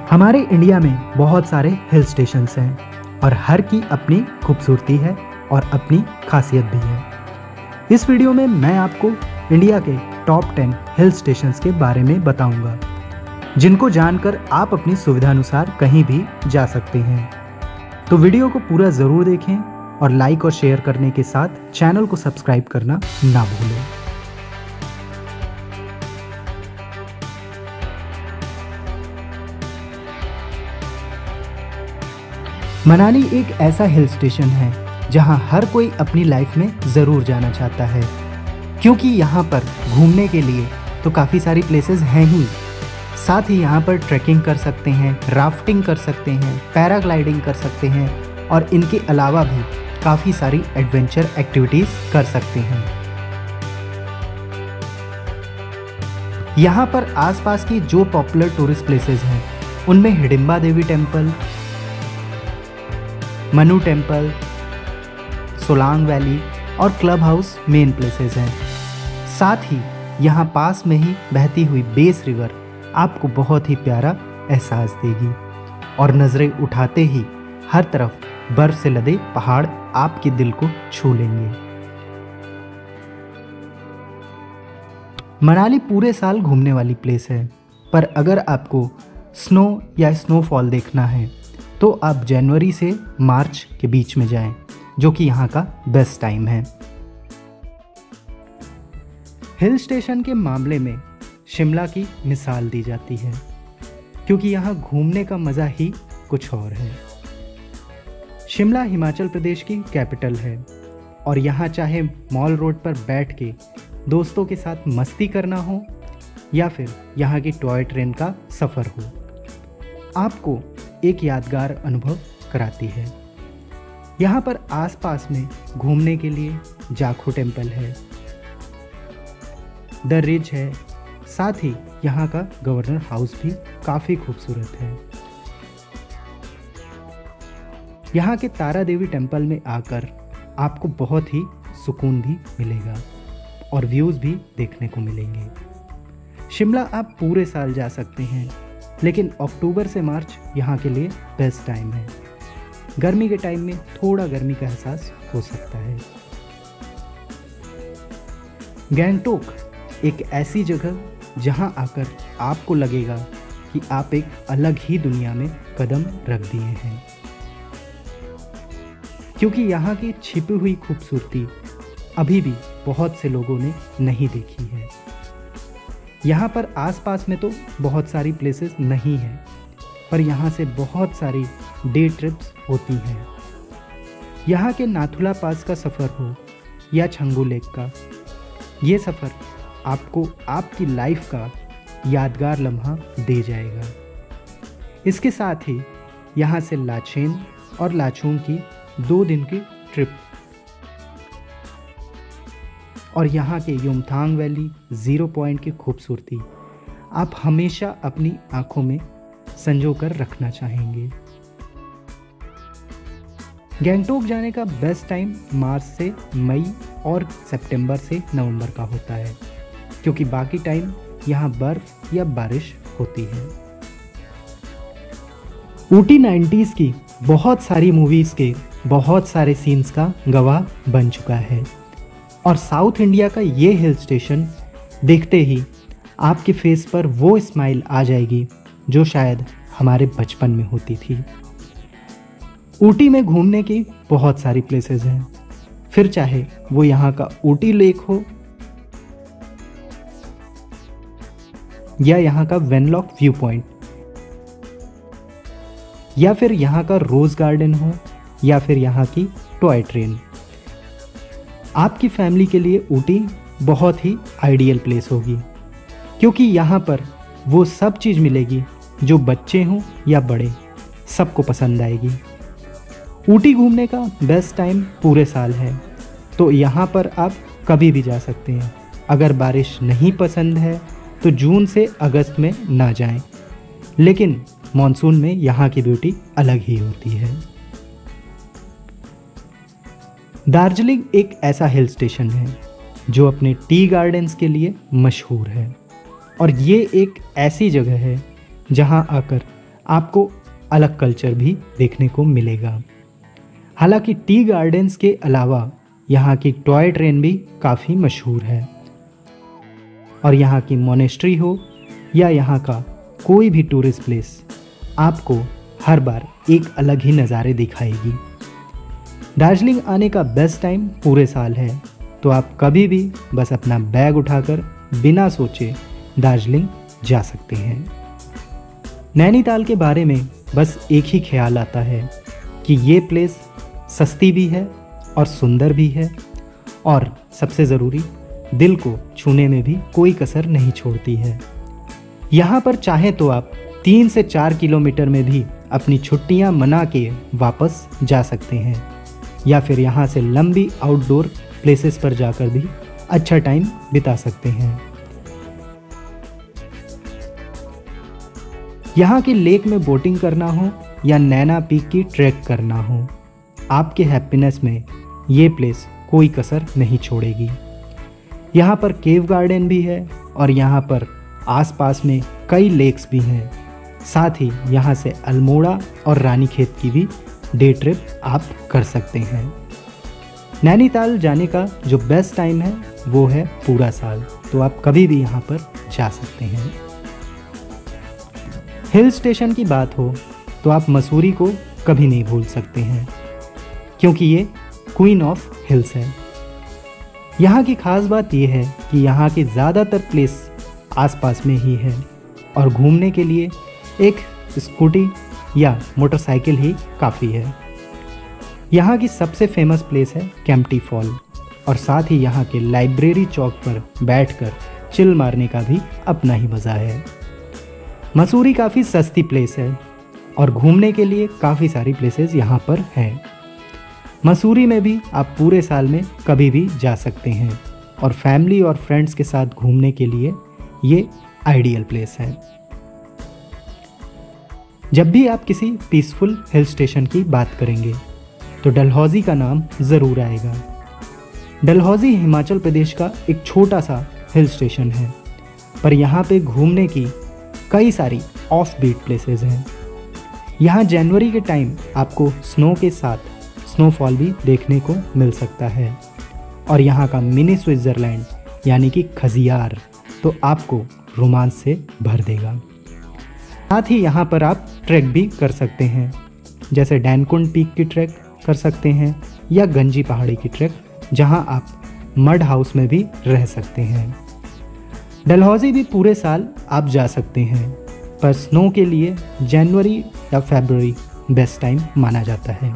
हमारे इंडिया में बहुत सारे हिल स्टेशंस हैं और हर की अपनी खूबसूरती है और अपनी खासियत भी है। इस वीडियो में मैं आपको इंडिया के टॉप 10 हिल स्टेशंस के बारे में बताऊंगा, जिनको जानकर आप अपनी सुविधानुसार कहीं भी जा सकते हैं। तो वीडियो को पूरा ज़रूर देखें और लाइक और शेयर करने के साथ चैनल को सब्सक्राइब करना ना भूलें। मनाली एक ऐसा हिल स्टेशन है जहां हर कोई अपनी लाइफ में ज़रूर जाना चाहता है, क्योंकि यहां पर घूमने के लिए तो काफ़ी सारी प्लेसेस हैं ही। साथ ही यहां पर ट्रैकिंग कर सकते हैं, राफ्टिंग कर सकते हैं, पैराग्लाइडिंग कर सकते हैं और इनके अलावा भी काफ़ी सारी एडवेंचर एक्टिविटीज़ कर सकते हैं। यहाँ पर आसपास की जो पॉपुलर टूरिस्ट प्लेसेस हैं उनमें Hidimba Devi temple, Manu temple, Solang valley और क्लब हाउस मेन प्लेसेस हैं। साथ ही यहाँ पास में ही बहती हुई बेस रिवर आपको बहुत ही प्यारा एहसास देगी और नज़रें उठाते ही हर तरफ बर्फ से लदे पहाड़ आपके दिल को छू लेंगे। मनाली पूरे साल घूमने वाली प्लेस है, पर अगर आपको स्नो या स्नोफॉल देखना है तो आप जनवरी से मार्च के बीच में जाएं, जो कि यहाँ का बेस्ट टाइम है। हिल स्टेशन के मामले में शिमला की मिसाल दी जाती है, क्योंकि यहाँ घूमने का मज़ा ही कुछ और है। शिमला हिमाचल प्रदेश की कैपिटल है और यहाँ चाहे मॉल रोड पर बैठ के दोस्तों के साथ मस्ती करना हो या फिर यहाँ की टॉय ट्रेन का सफ़र हो, आपको एक यादगार अनुभव कराती है। यहाँ पर आसपास में घूमने के लिए जाखो टेम्पल है, द रिज है, साथ ही यहाँ का गवर्नर हाउस भी काफ़ी खूबसूरत है। यहाँ के तारा देवी टेम्पल में आकर आपको बहुत ही सुकून भी मिलेगा और व्यूज़ भी देखने को मिलेंगे। शिमला आप पूरे साल जा सकते हैं, लेकिन अक्टूबर से मार्च यहाँ के लिए बेस्ट टाइम है। गर्मी के टाइम में थोड़ा गर्मी का एहसास हो सकता है। गैंगटोक एक ऐसी जगह जहाँ आकर आपको लगेगा कि आप एक अलग ही दुनिया में कदम रख दिए हैं, क्योंकि यहाँ की छिपी हुई खूबसूरती अभी भी बहुत से लोगों ने नहीं देखी है। यहाँ पर आसपास में तो बहुत सारी प्लेसेस नहीं हैं, पर यहाँ से बहुत सारी डे ट्रिप्स होती हैं। यहाँ के नाथुला पास का सफ़र हो या छंगू लेक का, ये सफ़र आपको आपकी लाइफ का यादगार लम्हा दे जाएगा। इसके साथ ही यहाँ से लाचेन और लाचुंग की 2 दिन की ट्रिप और यहाँ के युमथांग वैली ज़ीरो पॉइंट की खूबसूरती आप हमेशा अपनी आंखों में संजो कर रखना चाहेंगे। गैंगटोक जाने का बेस्ट टाइम मार्च से मई और सितंबर से नवंबर का होता है, क्योंकि बाकी टाइम यहाँ बर्फ या बारिश होती है। ऊटी 90s की बहुत सारी मूवीज़ के बहुत सारे सीन्स का गवाह बन चुका है और साउथ इंडिया का ये हिल स्टेशन देखते ही आपके फेस पर वो स्माइल आ जाएगी जो शायद हमारे बचपन में होती थी। ऊटी में घूमने की बहुत सारी प्लेसेस हैं, फिर चाहे वो यहाँ का ऊटी लेक हो या यहाँ का वेनलॉक व्यू पॉइंट या फिर यहाँ का रोज़ गार्डन हो या फिर यहाँ की टॉय ट्रेन। आपकी फैमिली के लिए ऊटी बहुत ही आइडियल प्लेस होगी, क्योंकि यहाँ पर वो सब चीज़ मिलेगी जो बच्चे हों या बड़े सबको पसंद आएगी। ऊटी घूमने का बेस्ट टाइम पूरे साल है, तो यहाँ पर आप कभी भी जा सकते हैं। अगर बारिश नहीं पसंद है तो जून से अगस्त में ना जाएं, लेकिन मॉनसून में यहाँ की ब्यूटी अलग ही होती है। दार्जिलिंग एक ऐसा हिल स्टेशन है जो अपने टी गार्डन्स के लिए मशहूर है और ये एक ऐसी जगह है जहां आकर आपको अलग कल्चर भी देखने को मिलेगा। हालांकि टी गार्डन्स के अलावा यहाँ की टॉय ट्रेन भी काफ़ी मशहूर है और यहाँ की मोनेस्ट्री हो या यहाँ का कोई भी टूरिस्ट प्लेस आपको हर बार एक अलग ही नज़ारे दिखाएगी। दार्जिलिंग आने का बेस्ट टाइम पूरे साल है, तो आप कभी भी बस अपना बैग उठाकर बिना सोचे दार्जिलिंग जा सकते हैं। नैनीताल के बारे में बस एक ही ख्याल आता है कि ये प्लेस सस्ती भी है और सुंदर भी है और सबसे ज़रूरी दिल को छूने में भी कोई कसर नहीं छोड़ती है। यहाँ पर चाहे तो आप 3 से 4 किलोमीटर में भी अपनी छुट्टियाँ मना के वापस जा सकते हैं या फिर यहाँ से लंबी आउटडोर प्लेसेस पर जाकर भी अच्छा टाइम बिता सकते हैं। यहाँ की लेक में बोटिंग करना हो या नैना पीक की ट्रैक करना हो, आपके हैप्पीनेस में ये प्लेस कोई कसर नहीं छोड़ेगी। यहाँ पर केव गार्डन भी है और यहाँ पर आसपास में कई लेक्स भी हैं। साथ ही यहाँ से अल्मोड़ा और रानीखेत की भी डे ट्रिप आप कर सकते हैं। नैनीताल जाने का जो बेस्ट टाइम है वो है पूरा साल, तो आप कभी भी यहाँ पर जा सकते हैं। हिल स्टेशन की बात हो तो आप मसूरी को कभी नहीं भूल सकते हैं, क्योंकि ये क्वीन ऑफ हिल्स है। यहाँ की खास बात यह है कि यहाँ की ज़्यादातर प्लेस आसपास में ही है और घूमने के लिए एक स्कूटी या मोटरसाइकिल ही काफ़ी है। यहाँ की सबसे फेमस प्लेस है केम्प्टी फॉल और साथ ही यहाँ के लाइब्रेरी चौक पर बैठकर चिल मारने का भी अपना ही मज़ा है। मसूरी काफ़ी सस्ती प्लेस है और घूमने के लिए काफ़ी सारी प्लेसेस यहाँ पर हैं। मसूरी में भी आप पूरे साल में कभी भी जा सकते हैं और फैमिली और फ्रेंड्स के साथ घूमने के लिए ये आइडियल प्लेस है। जब भी आप किसी पीसफुल हिल स्टेशन की बात करेंगे तो डलहौजी का नाम ज़रूर आएगा। डलहौजी हिमाचल प्रदेश का एक छोटा सा हिल स्टेशन है, पर यहाँ पे घूमने की कई सारी ऑफ बीट प्लेसेस हैं। यहाँ जनवरी के टाइम आपको स्नो के साथ स्नोफॉल भी देखने को मिल सकता है और यहाँ का मिनी स्विट्ज़रलैंड यानी कि खजियार तो आपको रोमांच से भर देगा। साथ ही यहाँ पर आप ट्रैक भी कर सकते हैं, जैसे डैनकुंड पीक की ट्रैक कर सकते हैं या गंजी पहाड़ी की ट्रैक, जहाँ आप मड हाउस में भी रह सकते हैं। डलहौजी भी पूरे साल आप जा सकते हैं, पर स्नो के लिए जनवरी या फरवरी बेस्ट टाइम माना जाता है।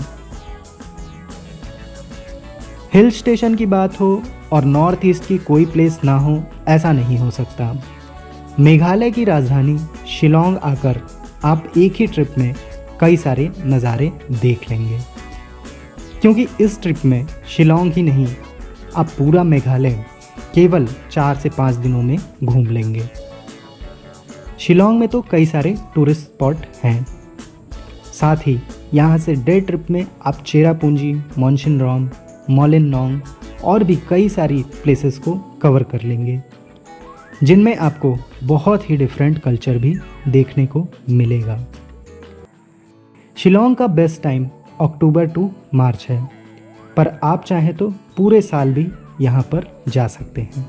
हिल स्टेशन की बात हो और नॉर्थ ईस्ट की कोई प्लेस ना हो, ऐसा नहीं हो सकता। मेघालय की राजधानी शिलोंग आकर आप एक ही ट्रिप में कई सारे नज़ारे देख लेंगे, क्योंकि इस ट्रिप में शिलोंग ही नहीं, आप पूरा मेघालय केवल 4 से 5 दिनों में घूम लेंगे। शिलोंग में तो कई सारे टूरिस्ट स्पॉट हैं। साथ ही यहाँ से डे ट्रिप में आप चेरापूंजी, मोनशिनराम, मोलिनोंग और भी कई सारी प्लेसेस को कवर कर लेंगे, जिनमें आपको बहुत ही डिफरेंट कल्चर भी देखने को मिलेगा। शिलोंग का best time October to March है, पर आप चाहें तो पूरे साल भी यहाँ पर जा सकते हैं।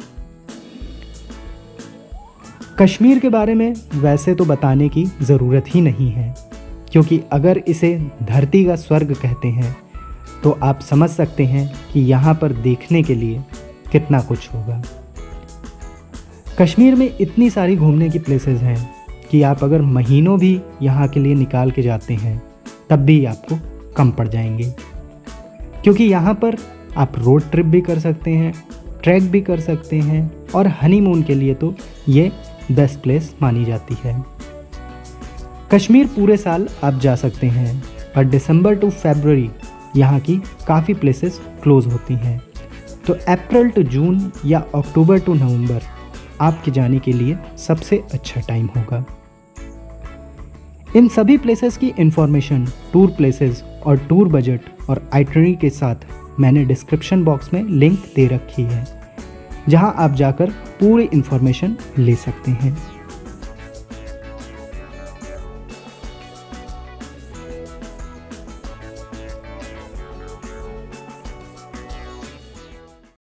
कश्मीर के बारे में वैसे तो बताने की ज़रूरत ही नहीं है, क्योंकि अगर इसे धरती का स्वर्ग कहते हैं तो आप समझ सकते हैं कि यहाँ पर देखने के लिए कितना कुछ होगा। कश्मीर में इतनी सारी घूमने की प्लेसेस हैं कि आप अगर महीनों भी यहाँ के लिए निकाल के जाते हैं तब भी आपको कम पड़ जाएंगे, क्योंकि यहाँ पर आप रोड ट्रिप भी कर सकते हैं, ट्रैक भी कर सकते हैं और हनीमून के लिए तो ये बेस्ट प्लेस मानी जाती है। कश्मीर पूरे साल आप जा सकते हैं, पर दिसंबर टू फरवरी यहाँ की काफ़ी प्लेसेस क्लोज होती हैं, तो अप्रैल टू जून या अक्टूबर टू नवंबर आपके जाने के लिए सबसे अच्छा टाइम होगा। इन सभी प्लेसेस की इन्फॉर्मेशन, टूर प्लेसेस और टूर बजट और आइटनरी के साथ मैंने डिस्क्रिप्शन बॉक्स में लिंक दे रखी है, जहां आप जाकर पूरी इन्फॉर्मेशन ले सकते हैं।